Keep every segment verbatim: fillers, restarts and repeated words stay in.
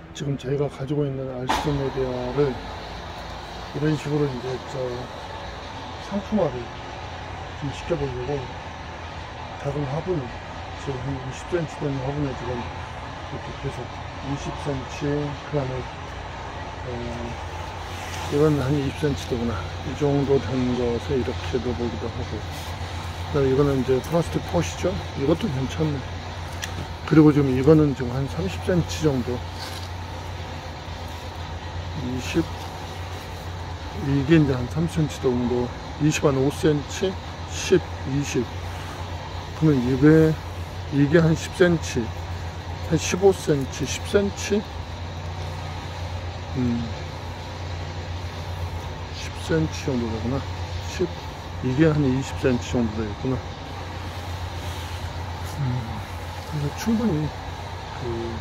지금 저희가 가지고 있는 알스토메리아를 이런 식으로 이제 저 상품화를 좀 시켜보려고 작은 화분, 지금 한 이십 센티미터 되는 화분에 지금 이렇게 계속 이십 센티미터, 그 다음에 어, 이건 한 이십 센티미터구나. 이 정도 된 것에 이렇게 넣어보기도 하고, 그다음에 이거는 이제 플라스틱 폿이죠. 이것도 괜찮네. 그리고 지금 이거는 지금 한 삼십 센티미터 정도, 이십, 이게 이제 한 삼십 센티미터 정도, 이십 한 오 센티미터, 십, 이십. 그러면 이게, 이게 한 십 센티미터, 한 십오 센티미터, 십 센티미터? 음, 십 센티미터 정도 되구나. 십, 이게 한 이십 센티미터 정도 되겠구나. 음, 그래서 충분히 그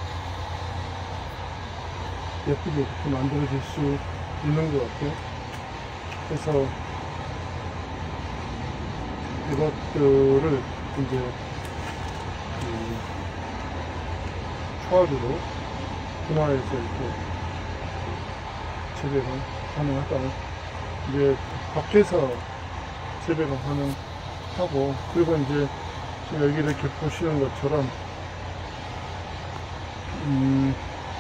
예쁘게 이렇게 만들어질 수 있는 것 같아요. 그래서 이것들을 이제 그 초화기로 분화해서 이렇게 재배가 가능하다. 이제 밖에서 재배가 가능하고, 그리고 이제 지금 여기 이렇게 보시는 것처럼 음,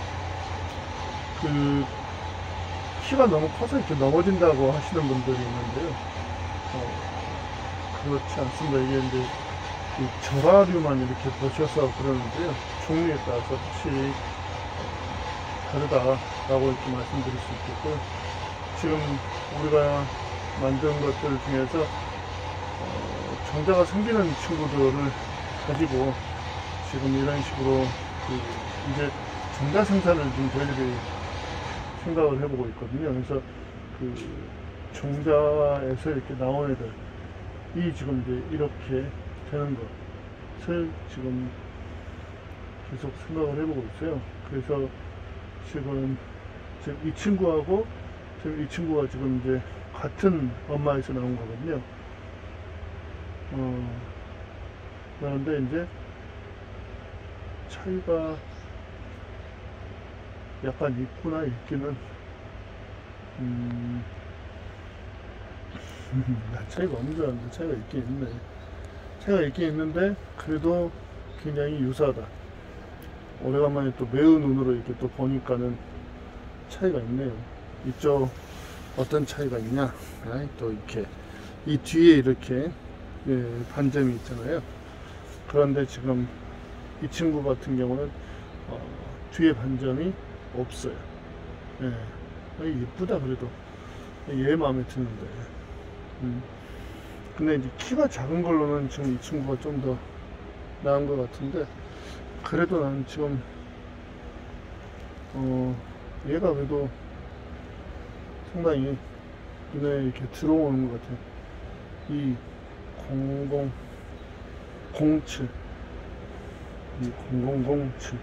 그 키가 너무 커서 이렇게 넘어진다고 하시는 분들이 있는데요. 어, 그렇지 않습니다. 이게 이제 이 절화류만 이렇게 보셔서 그러는데요. 종류에 따라서 확실히 다르다라고 이렇게 말씀드릴 수 있겠고요. 지금 우리가 만든 것들 중에서 어, 정자가 생기는 친구들을 가지고 지금 이런 식으로 그 이제 정자 생산을 지금 저희들이 생각을 해보고 있거든요. 그래서 그 정자에서 이렇게 나온 애들이 지금 이제 이렇게 되는 것을 지금 계속 생각을 해보고 있어요. 그래서 지금, 지금 이 친구하고 지금 이 친구가 지금 이제 같은 엄마에서 나온 거거든요. 어, 그런데 이제 차이가 약간 있구나, 있기는. 음, 차이가 없는 줄 알았는데 차이가 있긴 있네. 차이가 있긴 있는데 그래도 굉장히 유사하다. 오래간만에 또 매운 눈으로 이렇게 또 보니까는 차이가 있네요. 이쪽 어떤 차이가 있냐? 아이, 또 이렇게 이 뒤에 이렇게 예, 반점이 있잖아요. 그런데 지금 이 친구 같은 경우는 어, 뒤에 반점이 없어요. 예, 예쁘다. 그래도 얘 마음에 드는데. 음. 근데 이제 키가 작은 걸로는 지금 이 친구가 좀 더 나은 것 같은데, 그래도 나는 지금 어 얘가 그래도 상당히 눈에 이렇게 들어오는 것 같아요. 이 공공공칠, 이 공공공칠,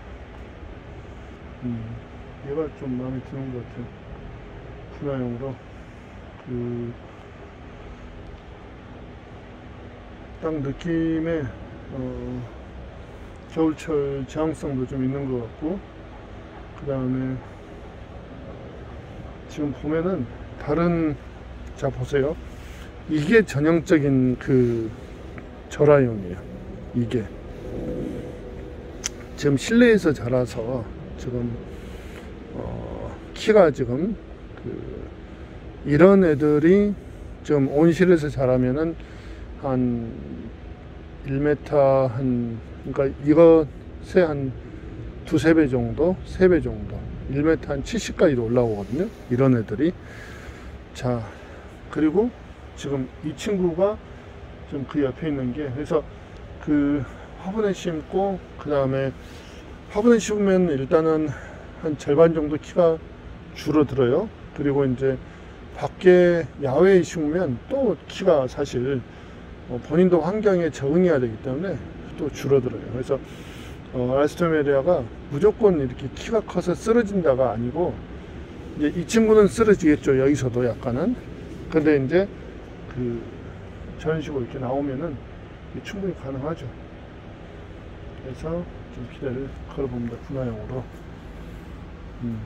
음, 얘가 좀 마음에 드는 것 같아요. 분화용으로 그 딱 느낌에 어, 겨울철 제왕성도 좀 있는 것 같고, 그 다음에 지금 보면은 다른, 자 보세요. 이게 전형적인 그 절화용이에요. 이게 지금 실내에서 자라서 지금 어, 키가 지금 그 이런 애들이 좀 온실에서 자라면은 한 일 미터 한, 그러니까 이것의 한 두세 배 정도, 세 배 정도, 일 미터 한 칠십까지도 올라오거든요. 이런 애들이. 자, 그리고 지금 이 친구가 지금 그 옆에 있는 게, 그래서 그 화분에 심고, 그 다음에 화분에 심으면 일단은 한 절반 정도 키가 줄어들어요. 그리고 이제 밖에 야외에 심으면 또 키가 사실 어, 본인도 환경에 적응해야 되기 때문에 또 줄어들어요. 그래서 어, 알스토메리아가 무조건 이렇게 키가 커서 쓰러진다가 아니고, 이제 이 친구는 쓰러지겠죠, 여기서도 약간은. 근데 이제 그 저런 식으로 이렇게 나오면은 충분히 가능하죠. 그래서 좀 기대를 걸어봅니다. 분화형으로. 음.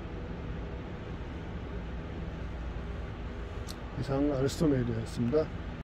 이상 알스토메이드였습니다.